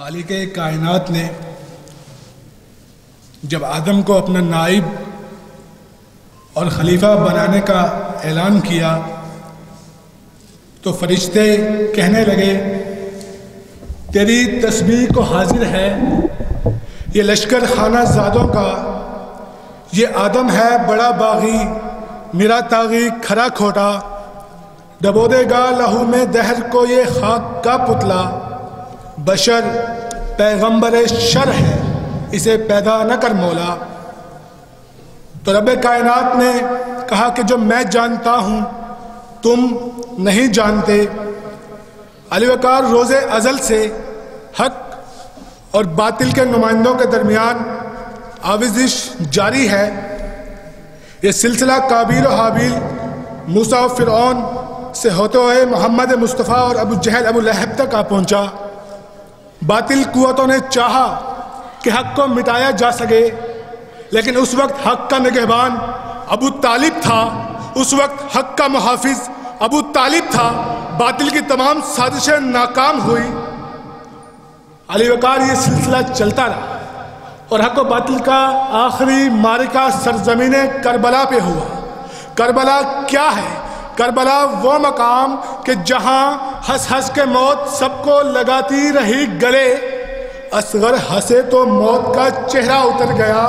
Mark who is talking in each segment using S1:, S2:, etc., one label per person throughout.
S1: خالق کائنات نے جب آدم کو اپنا نائب اور خلیفہ بنانے کا اعلان کیا تو فرشتے کہنے لگے تیری تسبیح کو حاضر ہے یہ لشکر خانہ زادوں کا، یہ آدم ہے بڑا باغی میرا تاغی کھرا کھوٹا، ڈبو دے گا لہو میں دہر کو یہ خاک کا پتلا، بشر پیغمبر شر ہے اسے پیدا نہ کر مولا۔ تو رب کائنات نے کہا کہ جو میں جانتا ہوں تم نہیں جانتے۔ علی وقار روز ازل سے حق اور باطل کے نمائندوں کے درمیان آویزش جاری ہے۔ یہ سلسلہ قابیل و حابیل، موسیٰ و فرعون سے ہوتے ہوئے محمد مصطفیٰ اور ابو جہل ابو لہب تک آ پہنچا۔ باطل قوتوں نے چاہا کہ حق کو مٹایا جا سکے، لیکن اس وقت حق کا نگہبان ابو طالب تھا، اس وقت حق کا محافظ ابو طالب تھا۔ باطل کی تمام سازشیں ناکام ہوئی۔ علی وقار یہ سلسلہ چلتا رہا اور حق و باطل کا آخری معرکہ سرزمین کربلا پہ ہوا۔ کربلا کیا ہے؟ کربلا وہ مقام کہ جہاں ہنس ہنس کے موت سب کو لگاتی رہی گلے، اصغر ہنسے تو موت کا چہرہ اتر گیا۔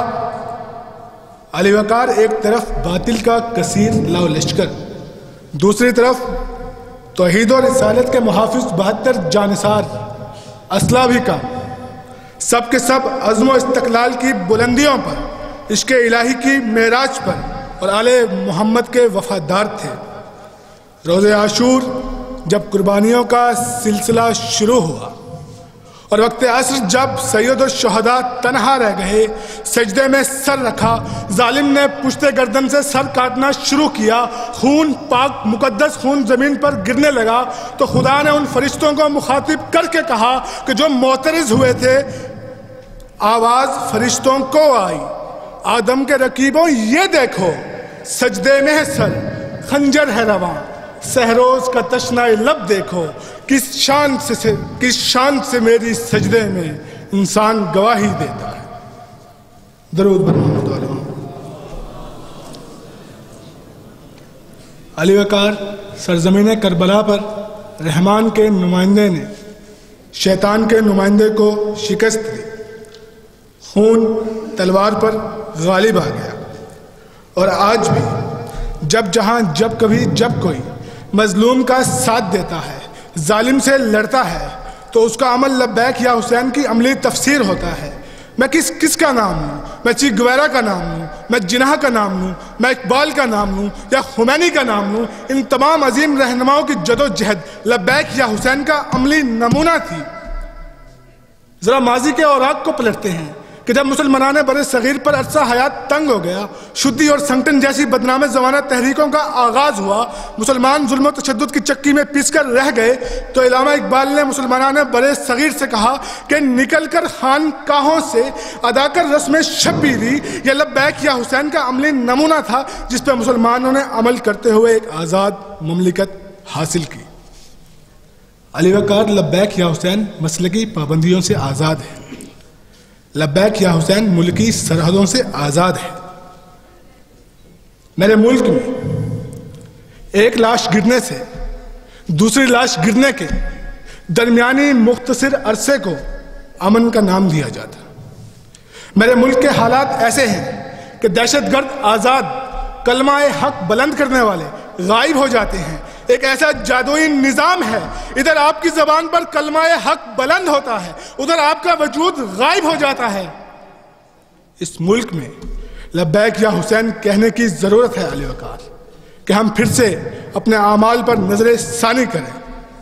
S1: علی وقار ایک طرف باطل کا کثیر لاؤ لشکر، دوسری طرف توحید و رسالت کے محافظ 72 جانثار، اسلحہ بھی کم، سب کے سب عزم و استقلال کی بلندیوں پر، عشق الہی کی معراج پر اور آل محمد کے وفادار تھے۔ روز عاشور جب قربانیوں کا سلسلہ شروع ہوا اور وقت عصر جب سید الشہداء تنہا رہ گئے، سجدے میں سر رکھا، ظالم نے پشت گردن سے سر کاٹنا شروع کیا، خون پاک مقدس خون زمین پر گرنے لگا، تو خدا نے ان فرشتوں کو مخاطب کر کے کہا کہ جو معترض ہوئے تھے، آواز فرشتوں کو آئی، آدم کے رقیبوں یہ دیکھو سجدے میں ہے سر، خنجر ہے رواں، سہروز کا تشنہ لب دیکھو، کس شان سے میری سجدے میں انسان گواہی دیتا ہے۔ درود بر محمد علیہ وسلم۔ علی وقار سرزمین کربلا پر رحمان کے نمائندے نے شیطان کے نمائندے کو شکست دی، خون تلوار پر غالب آ گیا۔ اور آج بھی جب جہاں جب کبھی جب کوئی مظلوم کا ساتھ دیتا ہے، ظالم سے لڑتا ہے، تو اس کا عمل لبیک یا حسین کی عملی تفسیر ہوتا ہے۔ میں کس کا نام لوں؟ میں چی گویرا کا نام لوں، میں جناح کا نام لوں، میں اقبال کا نام لوں یا خمینی کا نام لوں؟ ان تمام عظیم رہنماؤں کی جد و جہد لبیک یا حسین کا عملی نمونہ تھی۔ ذرا ماضی کے اوراق کو پلٹتے ہیں کہ جب مسلمانان بر صغیر پر عرصہ حیات تنگ ہو گیا، شدی اور سنگٹن جیسی بدنام زمانہ تحریکوں کا آغاز ہوا، مسلمان ظلم و تشدد کی چکی میں پیس کر رہ گئے، تو علامہ اقبال نے مسلمانان بر صغیر سے کہا کہ نکل کر خانقاہوں سے ادا کر رسم شبیری، یہ لبیک یا حسین کا عملی نمونہ تھا جس پہ مسلمانوں نے عمل کرتے ہوئے ایک آزاد مملکت حاصل کی۔ علی وقار لبیک یا حسین مسلکی پابندیوں سے آزاد ہے، لبیک یا حسین ملکی سرحدوں سے آزاد ہے۔ میرے ملک میں ایک لاش گرنے سے دوسری لاش گرنے کے درمیانی مختصر عرصے کو امن کا نام دیا جاتا ہے۔ میرے ملک کے حالات ایسے ہیں کہ دہشت گرد آزاد، کلمہ حق بلند کرنے والے غائب ہو جاتے ہیں۔ ایک ایسا جادوئی نظام ہے، ادھر آپ کی زبان پر کلمہ حق بلند ہوتا ہے، ادھر آپ کا وجود غائب ہو جاتا ہے۔ اس ملک میں لبیک یا حسین کہنے کی ضرورت ہے علی وقار، کہ ہم پھر سے اپنے اعمال پر نظر ثانی کریں۔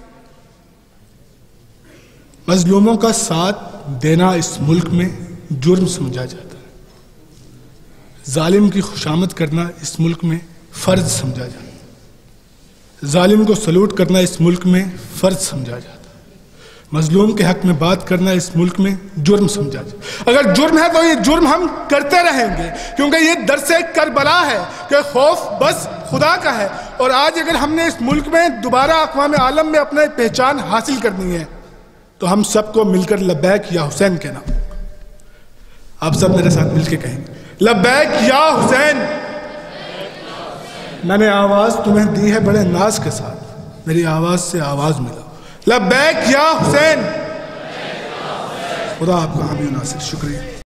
S1: مظلوموں کا ساتھ دینا اس ملک میں جرم سمجھا جاتا ہے، ظالم کی خوشامد کرنا اس ملک میں فرض سمجھا جاتا ہے، ظالم کو سلوٹ کرنا اس ملک میں فرض سمجھا جاتا ہے، مظلوم کے حق میں بات کرنا اس ملک میں جرم سمجھا جاتا ہے۔ اگر جرم ہے تو یہ جرم ہم کرتے رہیں گے، کیونکہ یہ درس کربلا ہے کہ خوف بس خدا کا ہے۔ اور آج اگر ہم نے اس ملک میں دوبارہ اقوام عالم میں اپنے پہچان حاصل کرنی ہے تو ہم سب کو مل کر لبیک یا حسین کہنا. آپ سب میرے ساتھ مل کے کہیں گے لبیک یا حسین. میں نے آواز تمہیں دی ہے بڑے ناز کے ساتھ, میری آواز سے آواز ملا. لبیک یا حسین. خدا آپ کا حامی و ناصر. شکریہ.